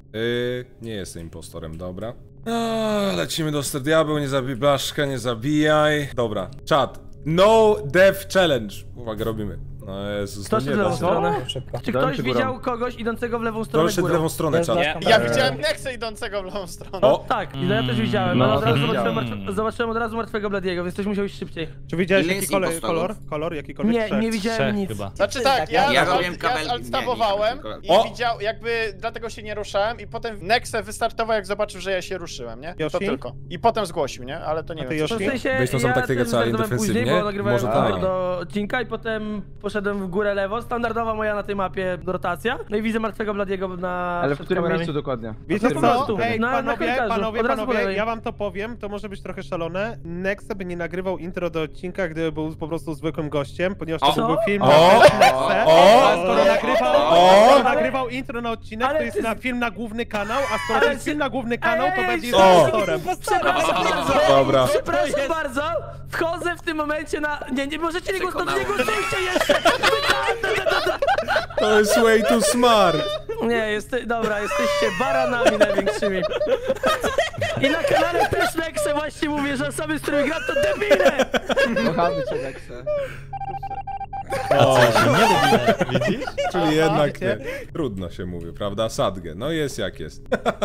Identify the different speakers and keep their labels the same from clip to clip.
Speaker 1: Nie jestem impostorem, dobra. Lecimy do Ster Diabeł, nie zabij Blaszka, nie zabijaj. Dobra, czat. No Death Challenge. Uwaga, robimy. No Jezus,
Speaker 2: Kto
Speaker 1: no
Speaker 2: szedł
Speaker 1: nie
Speaker 2: w
Speaker 1: da
Speaker 2: lewą
Speaker 1: się.
Speaker 2: stronę?
Speaker 3: Szybko.
Speaker 2: Czy ktoś widział kogoś idącego w lewą
Speaker 1: To
Speaker 2: stronę
Speaker 1: szedł w
Speaker 2: górą?
Speaker 1: lewą stronę, czat.
Speaker 4: Ja widziałem Nexę idącego w lewą stronę.
Speaker 1: O!
Speaker 2: Tak, i ja też widziałem, ale od razu zobaczyłem od razu martwego Bladiego, więc ktoś musiał iść szybciej.
Speaker 5: Czy widziałeś
Speaker 6: Ile
Speaker 5: jaki
Speaker 6: jest
Speaker 5: kolor?
Speaker 6: impostorów?
Speaker 5: Kolor? Jakikolwiek?
Speaker 2: Nie widziałem nic.
Speaker 5: Znaczy tak,
Speaker 6: Ja robiłem kabelki.
Speaker 4: Altstabowałem i
Speaker 1: O!
Speaker 4: widział, jakby dlatego się nie ruszałem i potem Nexę wystartował, jak zobaczył, że ja się ruszyłem, nie? To
Speaker 5: Yoshi?
Speaker 4: tylko. I potem zgłosił, nie? Ale to nie
Speaker 5: A ty,
Speaker 4: wiem. co-
Speaker 5: Yoshi?
Speaker 2: W sensie,
Speaker 1: Weź tą samą taktykę,
Speaker 2: też
Speaker 1: co Ali
Speaker 2: zdecydowałem
Speaker 1: defensywnie?
Speaker 2: później, bo nagrywałem
Speaker 1: Może tak.
Speaker 2: do odcinka i potem poszedłem w górę lewo, standardowa moja na tej mapie rotacja. No i widzę martwego Bladiego na
Speaker 3: Ale w
Speaker 2: przed
Speaker 3: którym
Speaker 2: kamerami.
Speaker 3: miejscu dokładnie?
Speaker 5: Wiecie
Speaker 2: po
Speaker 5: co?
Speaker 2: prostu.
Speaker 5: Ej,
Speaker 2: Na korytarzu,
Speaker 5: panowie,
Speaker 2: od razu po lewej.
Speaker 5: ja wam to powiem, to może być trochę szalone. Nexe by nie nagrywał intro do odcinka, gdyby był po prostu zwykłym gościem, ponieważ to
Speaker 2: Co?
Speaker 5: był film
Speaker 1: O!
Speaker 5: na Nexe.
Speaker 1: O!
Speaker 5: A skoro nagrywał intro na odcinek,
Speaker 2: Ale
Speaker 5: to jest
Speaker 2: ty-
Speaker 5: na film na główny kanał, a skoro
Speaker 2: Ale
Speaker 5: to jest
Speaker 2: ty-
Speaker 5: film na główny kanał, to
Speaker 2: Ej,
Speaker 5: będzie z
Speaker 1: o!
Speaker 5: impostorem.
Speaker 2: Przepraszam bardzo,
Speaker 1: Dobra.
Speaker 2: przepraszam bardzo, wchodzę w tym momencie na... Nie możecie nie głosować, nie głosujcie jeszcze!
Speaker 1: To jest way too smart.
Speaker 2: Nie, dobra, jesteście baranami największymi. I na kanale też Nexe właśnie mówię, że osoby, z którymi gram, to debile!
Speaker 3: Kochamy cię, Nexe.
Speaker 1: Czyli jednak nie. Trudno się mówi, prawda? Sadgę. No jest jak jest.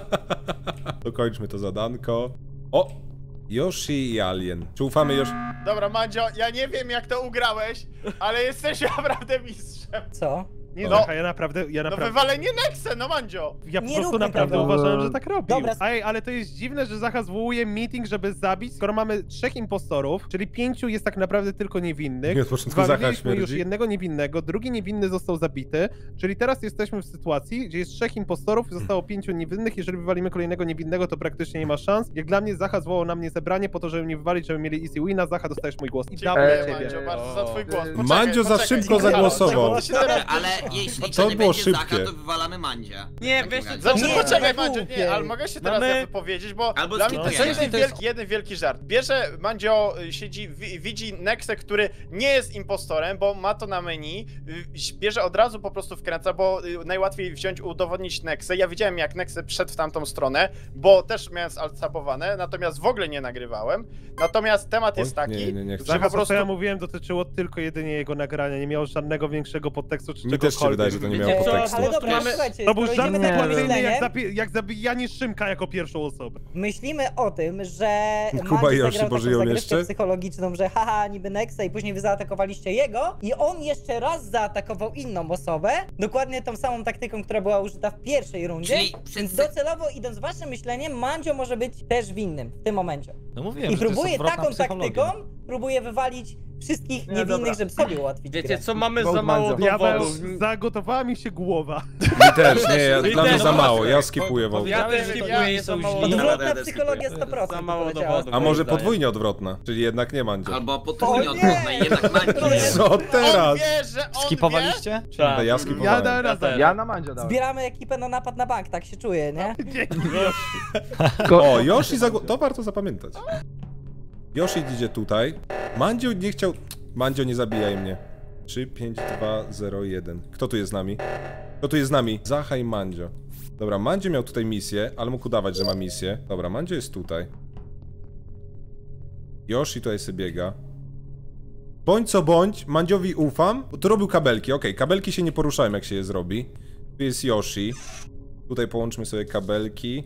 Speaker 1: Dokończmy to zadanko. O! Yoshi i Alien. Czy ufamy Yoshi?
Speaker 4: Dobra, Mandzio, ja nie wiem jak to ugrałeś, ale jesteś naprawdę mistrzem.
Speaker 7: Co?
Speaker 5: Nie,
Speaker 4: No.
Speaker 5: Zacha, ja naprawdę...
Speaker 4: No wywalenie Nexę, no Mandzio.
Speaker 5: Ja po
Speaker 7: Nie
Speaker 5: prostu
Speaker 7: róbmy
Speaker 5: naprawdę
Speaker 7: tego.
Speaker 5: uważałem, że tak robił.
Speaker 7: Dobra.
Speaker 5: Ej, ale to jest dziwne, że Zacha zwołuje meeting, żeby zabić, skoro mamy 3 impostorów, czyli 5 jest tak naprawdę tylko niewinnych.
Speaker 1: Nie, od początku Zacha
Speaker 5: Zwaliliśmy już
Speaker 1: śmierdzi.
Speaker 5: jednego niewinnego, drugi niewinny został zabity, czyli teraz jesteśmy w sytuacji, gdzie jest 3 impostorów i zostało 5 niewinnych. Jeżeli wywalimy kolejnego niewinnego, to praktycznie nie ma szans. Jak dla mnie Zacha zwołał na mnie zebranie po to, żeby mnie wywalić, żeby mieli easy wina. Zacha, dostajesz mój głos. I
Speaker 4: Dziękuję,
Speaker 5: damy
Speaker 4: Mandzio,
Speaker 5: ciebie.
Speaker 4: bardzo za twój głos. Poczekaj,
Speaker 1: Mandzio za
Speaker 4: poczekaj,
Speaker 1: szybko
Speaker 4: Halo,
Speaker 1: zagłosował.
Speaker 4: to się teraz-
Speaker 6: Dobrze, ale jeśli
Speaker 1: To
Speaker 6: to nie
Speaker 1: było
Speaker 6: będzie
Speaker 1: szybkie.
Speaker 6: Zacha, to wywalamy Mandzia.
Speaker 8: Nie,
Speaker 6: W takim
Speaker 8: wiesz
Speaker 6: razie.
Speaker 8: co,
Speaker 4: Znaczy,
Speaker 7: Nie,
Speaker 4: poczekaj,
Speaker 7: nie
Speaker 4: Mandzio,
Speaker 7: głupie.
Speaker 4: nie, ale mogę się teraz
Speaker 8: Mamy-
Speaker 4: ja wypowiedzieć, bo
Speaker 6: Albo
Speaker 4: dla mnie to
Speaker 6: skipujemy.
Speaker 4: jest jeden wielki żart. Bierze Mandzio, siedzi, widzi Nexę, który nie jest impostorem, bo ma to na menu, bierze od razu po prostu wkręca, bo najłatwiej wziąć, udowodnić Nexę. Ja widziałem jak Nexę wszedł w tamtą stronę, bo też miałem zaltabowane, natomiast w ogóle nie nagrywałem. Natomiast temat jest taki,
Speaker 1: nie
Speaker 4: że
Speaker 5: Zacha,
Speaker 4: po
Speaker 5: to co
Speaker 4: prostu...
Speaker 5: ja mówiłem, dotyczyło tylko jedynie jego nagrania, nie miało żadnego większego podtekstu czy
Speaker 1: Mi też się wydaje, że to nie miało
Speaker 8: Wiecie co?
Speaker 1: podtekstu.
Speaker 7: Ale dobra,
Speaker 8: Mamy-
Speaker 7: słuchajcie,
Speaker 5: To był
Speaker 7: skoro
Speaker 5: żart
Speaker 7: idziemy takim
Speaker 5: sytuacyjny
Speaker 7: myśleniem,
Speaker 5: jak zabijanie Szymka jako pierwszą osobę.
Speaker 7: myślimy o tym, że
Speaker 1: Kuba i
Speaker 7: Mandzio
Speaker 1: Yoshi
Speaker 7: zagrał taką
Speaker 1: pożyją
Speaker 7: zagrywkę
Speaker 1: jeszcze?
Speaker 7: psychologiczną, że haha, niby Nexa i później wy zaatakowaliście jego i on jeszcze raz zaatakował inną osobę, dokładnie tą samą taktyką, która była użyta w pierwszej rundzie.
Speaker 6: Czyli
Speaker 7: Więc docelowo idąc waszym myśleniem, Mandzio może być też winnym w tym momencie.
Speaker 8: No mówiłem,
Speaker 7: I
Speaker 8: że to jest
Speaker 7: próbuje
Speaker 8: odwrotna
Speaker 7: taką
Speaker 8: psychologia.
Speaker 7: taktyką, próbuje wywalić wszystkich
Speaker 3: Nie,
Speaker 7: niewinnych,
Speaker 3: dobra.
Speaker 7: żeby sobie ułatwić
Speaker 8: Wiecie
Speaker 7: grę.
Speaker 8: co, mamy
Speaker 3: Vote
Speaker 8: za mało
Speaker 3: Mandzio.
Speaker 5: Ja
Speaker 8: dowodów.
Speaker 5: zagotowała mi się głowa.
Speaker 1: Mi też, nie, dla mnie za
Speaker 8: też.
Speaker 1: mało, ja skipuję wołt.
Speaker 8: Powiedziałeś, że
Speaker 4: Ja-
Speaker 8: nie są źli.
Speaker 7: Odwrotna
Speaker 6: radę
Speaker 7: psychologia
Speaker 6: skipuję.
Speaker 7: 100%
Speaker 8: Za mało
Speaker 7: poleciała.
Speaker 8: dowodów.
Speaker 1: A może
Speaker 8: moim zdaniem.
Speaker 1: podwójnie odwrotna, czyli jednak nie Mandzio.
Speaker 6: Albo potrójnie
Speaker 7: O nie!
Speaker 6: odwrotna i jednak Mandzia.
Speaker 1: Co
Speaker 4: On
Speaker 1: teraz?
Speaker 4: wie, że on
Speaker 8: Skipowaliście?
Speaker 1: To
Speaker 8: Tak.
Speaker 1: ja
Speaker 5: Ja
Speaker 1: skipowałem.
Speaker 5: dałem raz.
Speaker 8: też.
Speaker 3: Ja na Mandzio dałem.
Speaker 7: Zbieramy ekipę na napad na bank, tak się czuję, nie?
Speaker 1: O, Yoshi to warto zapamiętać. Yoshi idzie tutaj. Mandzio nie chciał... Mandzio, nie zabijaj mnie. 3, 5, 2, 0, 1. Kto tu jest z nami? Kto tu jest z nami? Zacha i Mandzio. Dobra, Mandzio miał tutaj misję, ale mógł udawać, że ma misję. Dobra, Mandzio jest tutaj. Yoshi tutaj sobie biega. Bądź co bądź, Mandziowi ufam. Bo tu robił kabelki, okej, kabelki się nie poruszają jak się je zrobi. Tu jest Yoshi. Tutaj połączmy sobie kabelki.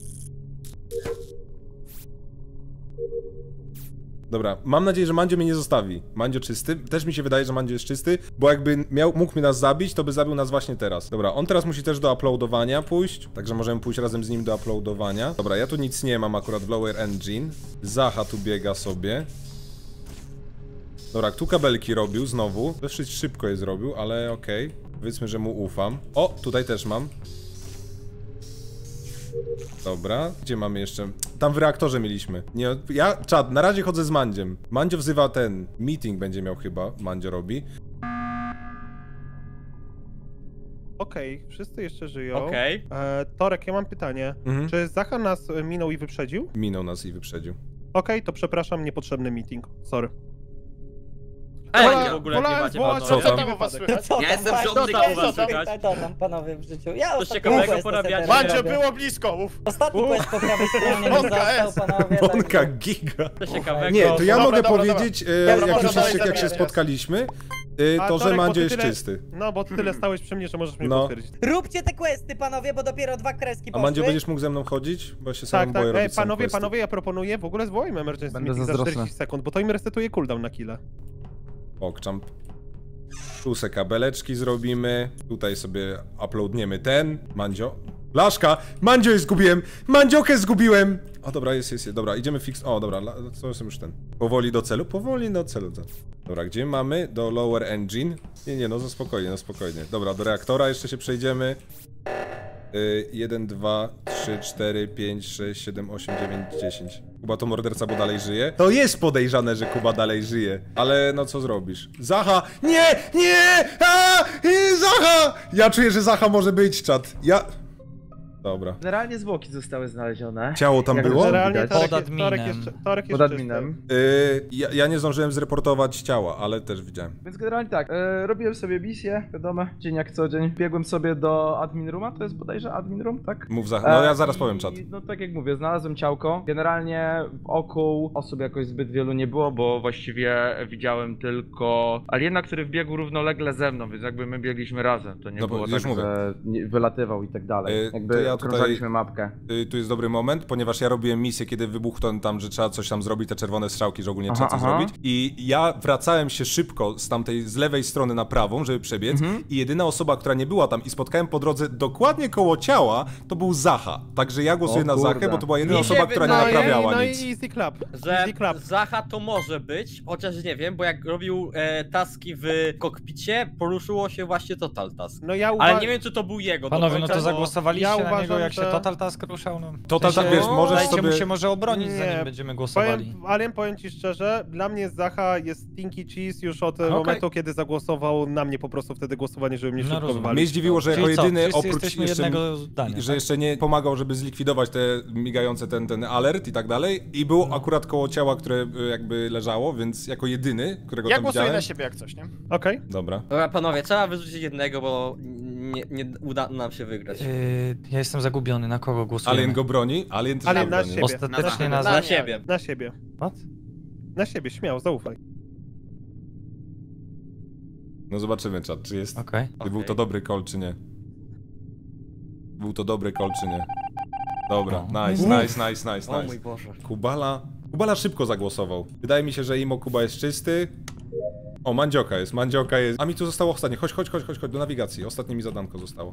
Speaker 1: Dobra, mam nadzieję, że Mandzio mnie nie zostawi. Mandzio czysty. Też mi się wydaje, że Mandzio jest czysty, bo jakby mógł nas zabić, to by zabił nas właśnie teraz. Dobra, on teraz musi też do uploadowania pójść, także możemy pójść razem z nim do uploadowania. Dobra, ja tu nic nie mam akurat w Lower Engine. Zacha tu biega sobie. Dobra, tu kabelki robił znowu. Dosyć szybko je zrobił, ale okej. Powiedzmy, że mu ufam. O, tutaj też mam. Dobra, gdzie mamy jeszcze? Tam w reaktorze mieliśmy. Nie, ja, czad, na razie chodzę z Mandziem. Mandzio wzywa ten, meeting będzie miał chyba, Mandzio robi.
Speaker 5: Okej, wszyscy jeszcze żyją.
Speaker 8: Okej.
Speaker 5: Torek, ja mam pytanie.
Speaker 1: Mhm.
Speaker 5: Czy Zacha nas minął i wyprzedził?
Speaker 1: Minął nas i wyprzedził.
Speaker 5: Okej, to przepraszam, niepotrzebny meeting. Sorry.
Speaker 2: Ej, w ogóle nie
Speaker 5: wolałem
Speaker 2: macie
Speaker 5: zwołać
Speaker 2: panowie.
Speaker 1: Co
Speaker 4: Co
Speaker 1: tam?
Speaker 4: tam u was słychać?
Speaker 7: Co
Speaker 6: Ja
Speaker 7: tam,
Speaker 6: jestem
Speaker 7: właśnie?
Speaker 6: żądny
Speaker 2: Co tam u
Speaker 6: kurwa.
Speaker 2: was słychać?
Speaker 7: Co tam panowie w życiu? Ja
Speaker 2: Coś
Speaker 7: ostatni
Speaker 2: ciekawego
Speaker 7: quest
Speaker 2: porabiacie?
Speaker 7: sobie
Speaker 4: Mandzio,
Speaker 7: robię.
Speaker 4: było blisko, uf.
Speaker 7: Ostatni quest po prawej stronie mi
Speaker 4: Wąka
Speaker 7: został, panowie.
Speaker 1: Wąka
Speaker 7: także-
Speaker 1: giga.
Speaker 2: Coś ciekawego.
Speaker 1: Nie, to ja
Speaker 4: Dobra,
Speaker 1: mogę
Speaker 4: dobra,
Speaker 1: powiedzieć,
Speaker 4: Dobra,
Speaker 1: jak
Speaker 4: może
Speaker 1: już
Speaker 4: dalej
Speaker 1: jak się
Speaker 4: zabierać.
Speaker 1: spotkaliśmy,
Speaker 5: A
Speaker 1: to, że
Speaker 5: Torek, bo
Speaker 1: Mandzio
Speaker 5: ty
Speaker 1: jest
Speaker 5: tyle-
Speaker 1: czysty.
Speaker 5: No, bo ty tyle stałeś przy mnie, że możesz mnie
Speaker 1: No.
Speaker 5: potwierdzić.
Speaker 7: Róbcie te questy, panowie, bo dopiero 2 kreski
Speaker 1: A
Speaker 7: poszły.
Speaker 1: Mandzio, będziesz mógł ze mną chodzić? Bo ja się
Speaker 5: Tak,
Speaker 1: sam boję
Speaker 5: tak.
Speaker 1: robić sam questy.
Speaker 5: Panowie, ja proponuję w ogóle zwołajmy emergency
Speaker 3: Będę
Speaker 5: meeting za
Speaker 3: zazdrosny.
Speaker 5: 40 sekund, bo to im resetuje cooldown na killa.
Speaker 1: Pokczamp. Tu se kabeleczki zrobimy. Tutaj sobie uploadniemy ten. Mandzio. Blaszka! Mandzio je zgubiłem! Mandziokę zgubiłem! O dobra, jest. Dobra, idziemy fix... O dobra, to jest już ten. Powoli do celu? Powoli do celu. Dobra, gdzie mamy? Do lower engine. Nie, no spokojnie. Dobra, do reaktora jeszcze się przejdziemy. 1, 2, 3, 4, 5, 6, 7, 8, 9, 10. Kuba to morderca, bo dalej żyje. To jest podejrzane, że Kuba dalej żyje. Ale no co zrobisz? Zacha! Nie! Zacha! Ja czuję, że Zacha może być, czat. Dobra.
Speaker 8: Generalnie zwłoki zostały znalezione.
Speaker 1: Ciało tam
Speaker 8: Jak
Speaker 1: było?
Speaker 5: Generalnie
Speaker 8: widać.
Speaker 5: Torek,
Speaker 9: Pod
Speaker 5: jest- Torek
Speaker 9: adminem.
Speaker 5: jeszcze, Torek
Speaker 8: Pod
Speaker 5: jeszcze
Speaker 8: adminem.
Speaker 1: Ja nie zdążyłem zreportować ciała, ale też widziałem.
Speaker 8: Więc generalnie tak, robiłem sobie misję, wiadomo, dzień jak co dzień. Biegłem sobie do admin rooma, to jest bodajże admin room, tak?
Speaker 1: Mów Zacha. No ja zaraz
Speaker 8: I,
Speaker 1: powiem, czat.
Speaker 8: No tak jak mówię, znalazłem ciałko. Generalnie wokół osób jakoś zbyt wielu nie było, bo właściwie widziałem tylko aliena, który wbiegł równolegle ze mną, więc jakby my biegliśmy razem. To nie
Speaker 1: No bo
Speaker 8: było
Speaker 1: już
Speaker 8: tak,
Speaker 1: mówię.
Speaker 8: że wylatywał i tak dalej.
Speaker 1: To
Speaker 8: Jakby
Speaker 1: ja
Speaker 8: okrążaliśmy mapkę.
Speaker 1: Tu jest dobry moment, ponieważ ja robiłem misję, kiedy wybuchł to tam, że trzeba coś tam zrobić, te czerwone strzałki, że ogólnie trzeba coś zrobić. I ja wracałem się szybko z lewej strony na prawą, żeby przebiec i jedyna osoba, która nie była tam i spotkałem po drodze dokładnie koło ciała, to był Zacha. Także ja głosuję
Speaker 8: O
Speaker 1: na
Speaker 8: kurde.
Speaker 1: Zachę, bo to była jedyna
Speaker 2: Mi się
Speaker 1: osoba, która nie
Speaker 2: wydaje-
Speaker 1: naprawiała
Speaker 5: no
Speaker 1: nic.
Speaker 5: i easy clap.
Speaker 2: Że
Speaker 5: Easy clap.
Speaker 2: Zacha to może być, chociaż nie wiem, bo jak robił taski w kokpicie, poruszyło się właśnie Total Task.
Speaker 5: No ja
Speaker 2: Ale nie wiem, czy to był jego.
Speaker 9: Panowie,
Speaker 2: do
Speaker 9: no
Speaker 2: końca,
Speaker 9: to
Speaker 2: bo-
Speaker 9: zagłosowaliście
Speaker 5: ja
Speaker 9: na niego,
Speaker 5: uważam,
Speaker 9: jak się
Speaker 5: że-
Speaker 9: Total Task ruszał, no.
Speaker 1: Total Task, wiesz, możesz
Speaker 9: dajcie
Speaker 1: sobie-
Speaker 9: mu się może obronić,
Speaker 5: Nie.
Speaker 9: zanim będziemy głosowali.
Speaker 5: Powiem ci szczerze, dla mnie Zacha jest stinky cheese już od
Speaker 9: Okej.
Speaker 5: momentu, kiedy zagłosował na mnie po prostu wtedy głosowanie, żeby mnie
Speaker 9: No
Speaker 5: szybko
Speaker 9: rozumiem.
Speaker 5: wywalić.
Speaker 1: Mnie zdziwiło, że jako
Speaker 9: Czyli co,
Speaker 1: jedyny
Speaker 9: wszyscy
Speaker 1: oprócz
Speaker 9: jesteśmy
Speaker 1: jeszcze,
Speaker 9: jednego zdania,
Speaker 1: że
Speaker 9: tak?
Speaker 1: jeszcze nie pomagał, żeby zlikwidować te migające ten alert i tak dalej. I był akurat koło ciała, które jakby leżało, więc jako jedyny, którego
Speaker 4: Ja
Speaker 1: tam
Speaker 4: głosuję
Speaker 1: widziałem.
Speaker 4: na siebie jak coś, nie?
Speaker 5: Okej.
Speaker 1: Dobra.
Speaker 2: Dobra, panowie, trzeba wyrzucić jednego, bo nie uda nam się wygrać.
Speaker 9: Ja jestem zagubiony, na kogo głosujemy?
Speaker 1: Alien go broni, Alien też
Speaker 5: Alien
Speaker 1: go
Speaker 5: na
Speaker 1: broni.
Speaker 5: siebie.
Speaker 9: Ostatecznie
Speaker 6: Na
Speaker 9: na
Speaker 2: Na
Speaker 9: Zachę.
Speaker 2: siebie.
Speaker 5: Na siebie.
Speaker 9: What?
Speaker 5: Na siebie, śmiało, zaufaj.
Speaker 1: No zobaczymy, czat, czy jest...
Speaker 9: Okej.
Speaker 1: Czy był to dobry call, czy nie. Był to dobry call, czy nie. Dobra,
Speaker 9: No.
Speaker 1: nice.
Speaker 2: O mój Boże.
Speaker 1: Kubala szybko zagłosował. Wydaje mi się, że Imo Kuba jest czysty. O, Mandzioka jest. A mi tu zostało ostatnie. Chodź, do nawigacji. Ostatnie mi zadanko zostało.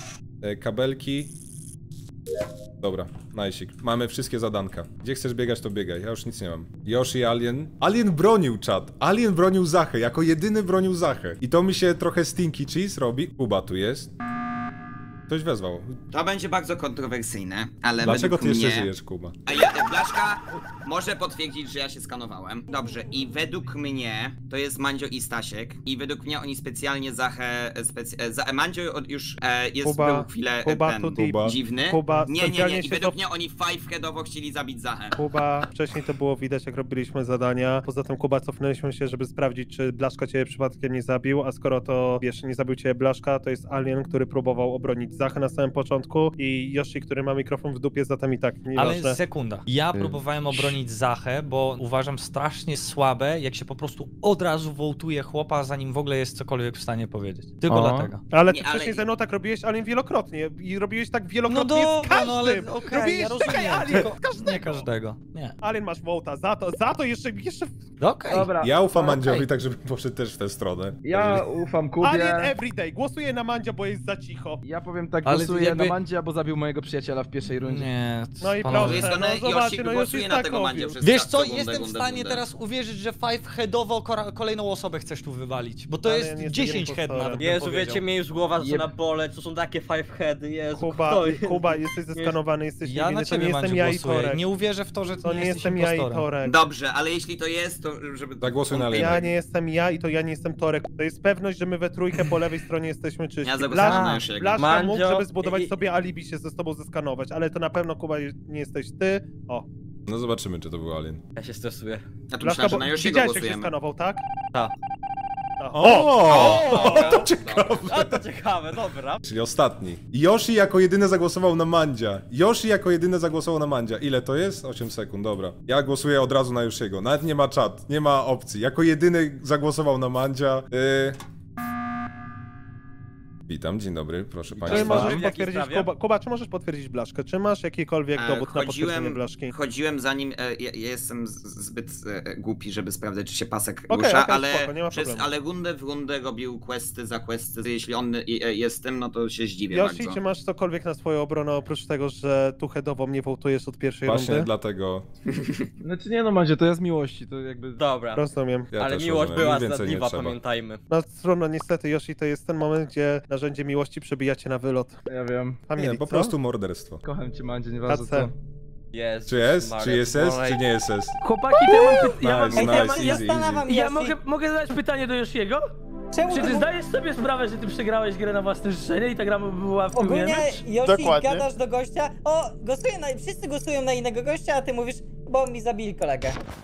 Speaker 1: Kabelki. Dobra, najsik. Mamy wszystkie zadanka. Gdzie chcesz biegać, to biegaj. Ja już nic nie mam. Yoshi, Alien. Alien bronił, czat. Alien bronił Zachę. Jako jedyny bronił Zachę. I to mi się trochę stinky cheese robi. Kuba tu jest. Ktoś wezwał.
Speaker 6: To będzie bardzo kontrowersyjne, ale
Speaker 1: Dlaczego
Speaker 6: według
Speaker 1: ty jeszcze
Speaker 6: mnie...
Speaker 1: żyjesz, Kuba?
Speaker 6: A Blaszka może potwierdzić, że ja się skanowałem. Dobrze, i według mnie to jest Mandzio i Stasiek. I według mnie oni specjalnie Zachę... Mandzio już jest
Speaker 5: Kuba,
Speaker 6: był chwilę
Speaker 5: Kuba,
Speaker 6: ten
Speaker 5: tutaj-
Speaker 6: dziwny.
Speaker 5: Kuba,
Speaker 6: Nie.
Speaker 5: specjalnie
Speaker 6: I
Speaker 5: się
Speaker 6: według
Speaker 5: to-
Speaker 6: mnie oni fiveheadowo chcieli zabić Zachę.
Speaker 5: Kuba, wcześniej to było widać, jak robiliśmy zadania. Poza tym, Kuba, cofnęliśmy się, żeby sprawdzić, czy Blaszka ciebie przypadkiem nie zabił, a skoro to, wiesz, nie zabił ciebie Blaszka, to jest Alien, który próbował obronić Zachę na samym początku i Yoshi, który ma mikrofon w dupie, zatem i tak
Speaker 9: Ale
Speaker 5: nieważne.
Speaker 9: sekunda. Ja próbowałem obronić Zachę, bo uważam strasznie słabe, jak się po prostu od razu wołtuje chłopa, zanim w ogóle jest cokolwiek w stanie powiedzieć. Tylko
Speaker 8: O.
Speaker 9: dlatego.
Speaker 5: Ale ty
Speaker 6: Nie, ale-
Speaker 5: wcześniej ze mną tak robiłeś Alien wielokrotnie i robiłeś tak
Speaker 9: No
Speaker 5: wielokrotnie z
Speaker 9: dobra,
Speaker 5: każdym!
Speaker 9: no ale okej,
Speaker 5: Robiłeś
Speaker 9: ja
Speaker 5: czekaj,
Speaker 9: rozumiem,
Speaker 5: Alien,
Speaker 9: tylko
Speaker 5: z każdego!
Speaker 9: nie każdego. Nie.
Speaker 5: Alien masz wołta, za to jeszcze...
Speaker 9: Okej.
Speaker 8: Dobra.
Speaker 1: Ja ufam
Speaker 8: okej.
Speaker 1: Mandziowi, tak żeby poszedł też w tę stronę.
Speaker 8: Ja ufam Kubie.
Speaker 5: Alien everyday, głosuję na Mandzia, bo jest za cicho.
Speaker 8: Ja powiem tak,
Speaker 9: Ale
Speaker 8: głosuję
Speaker 9: jakby-
Speaker 8: na Mandzia, bo zabił mojego przyjaciela w pierwszej rundzie.
Speaker 9: Nie,
Speaker 5: No i
Speaker 6: Z
Speaker 9: panowie.
Speaker 6: drugiej
Speaker 5: proszę.
Speaker 6: strony
Speaker 5: no zobaczcie,
Speaker 6: Yoshi
Speaker 5: no
Speaker 6: głosuje
Speaker 5: już
Speaker 6: na
Speaker 5: jest
Speaker 6: tego
Speaker 5: tak
Speaker 6: Mandzia
Speaker 5: obvious.
Speaker 6: przez
Speaker 9: Wiesz co,
Speaker 6: rundę,
Speaker 9: jestem w
Speaker 6: rundę,
Speaker 9: stanie
Speaker 6: rundę.
Speaker 9: teraz uwierzyć, że five-headowo kolejną osobę chcesz tu wywalić, bo to
Speaker 5: Ale
Speaker 9: jest
Speaker 5: nie jestem
Speaker 9: 10 head
Speaker 5: impostorem.
Speaker 9: nawet bym
Speaker 2: Jezu,
Speaker 9: powiedział.
Speaker 2: wiecie, mnie już głowa zaczyna
Speaker 8: Jeb.
Speaker 2: boleć, to są takie five heady, Jezu,
Speaker 5: Kuba,
Speaker 2: kto jest?
Speaker 5: Kuba, jesteś zeskanowany, jesteś
Speaker 9: Ja na
Speaker 5: niewinny, to nie
Speaker 9: ciebie,
Speaker 5: jestem
Speaker 9: Mandziu,
Speaker 5: ja i
Speaker 9: głosuję.
Speaker 5: Torek.
Speaker 9: Nie uwierzę w to, że
Speaker 5: To
Speaker 9: nie
Speaker 5: nie
Speaker 9: jesteś
Speaker 5: jestem ja i
Speaker 9: impostorem.
Speaker 5: Torek.
Speaker 6: Dobrze, ale jeśli to jest, to żeby...
Speaker 1: Zagłosuj na Aliena.
Speaker 5: Ja nie jestem ja i to ja nie jestem Torek. To jest pewność, że my we trójkę po lewej stronie jesteśmy czyści.
Speaker 6: Ja zagłosowałem
Speaker 5: Blaszka-
Speaker 6: na Yoshiego.
Speaker 5: Blaszka mógł,
Speaker 2: Mandzio
Speaker 5: żeby zbudować
Speaker 2: i-
Speaker 5: sobie alibi się ze sobą zeskanować, ale to na pewno, Kuba, nie jesteś ty. O,
Speaker 1: No zobaczymy, czy to był Alien.
Speaker 2: Ja się stresuję.
Speaker 6: Ja tu
Speaker 5: Blaszka,
Speaker 6: myślałem, że
Speaker 5: bo
Speaker 6: na Yoshiego
Speaker 5: widziałeś, jak się
Speaker 6: głosujemy.
Speaker 5: skanował, tak?
Speaker 2: Tak.
Speaker 1: To ciekawe.
Speaker 10: A to ciekawe, dobra.
Speaker 1: Czyli ostatni. Yoshi jako jedyny zagłosował na Mandzia. Yoshi jako jedyny zagłosował na Mandzia. Ile to jest? 8 sekund, dobra. Ja głosuję od razu na Yoshiego. Nawet nie ma czat, nie ma opcji. Jako jedyny zagłosował na Mandzia. Witam, dzień dobry, proszę
Speaker 5: Czy
Speaker 1: państwa.
Speaker 5: możesz
Speaker 10: W jakiej
Speaker 5: potwierdzić,
Speaker 10: sprawie?
Speaker 5: Kuba, czy możesz potwierdzić blaszkę? Czy masz jakikolwiek dowód na potwierdzenie blaszki?
Speaker 6: Chodziłem za nim, ja jestem zbyt głupi, żeby sprawdzać, czy się pasek
Speaker 5: Okej,
Speaker 6: rusza,
Speaker 5: okej,
Speaker 6: ale,
Speaker 5: spoko, nie ma problemu.
Speaker 6: ale rundę w rundę robił questy za questy. Jeśli on jest tym, no to się zdziwię
Speaker 5: Yoshi,
Speaker 6: bardzo.
Speaker 5: czy masz cokolwiek na swoją obronę, oprócz tego, że tu headowo mnie wołtujesz od pierwszej
Speaker 1: Właśnie
Speaker 5: rundy?
Speaker 1: dlatego.
Speaker 3: Znaczy nie no, Mandzie, to ja z miłości, to jakby...
Speaker 10: Dobra.
Speaker 5: Rozumiem.
Speaker 1: Ja
Speaker 10: Ale
Speaker 1: też
Speaker 10: miłość
Speaker 1: rozumiem.
Speaker 10: była
Speaker 1: Nic więcej nie
Speaker 10: zdradliwa,
Speaker 1: trzeba.
Speaker 10: pamiętajmy.
Speaker 5: No trudno, niestety, Yoshi, to jest ten moment, gdzie narzędzie miłości przebijacie na wylot.
Speaker 3: Ja wiem.
Speaker 5: Family,
Speaker 1: Nie, po
Speaker 5: co?
Speaker 1: prostu morderstwo.
Speaker 3: Kocham cię, Mandzie, nieważne
Speaker 5: AC.
Speaker 3: co.
Speaker 10: Jest.
Speaker 1: Czy jest? Czy jest S, czy nie jest S?
Speaker 2: Chłopaki, to ja mam,
Speaker 1: Nice,
Speaker 2: ja mam,
Speaker 1: nice,
Speaker 2: ja,
Speaker 1: easy,
Speaker 7: Zastanawiam
Speaker 2: ja
Speaker 7: Yoshi,
Speaker 2: mogę zadać pytanie do Yoshiego?
Speaker 7: czemu
Speaker 2: Czy ty
Speaker 7: ty
Speaker 2: zdajesz sobie sprawę, że ty przegrałeś grę na własne życzenie i ta gra była w tył
Speaker 7: ogólnie Yoshi
Speaker 4: Dokładnie.
Speaker 7: gadasz do gościa, o, wszyscy głosują na innego gościa, a ty mówisz, bo mi zabili kolegę.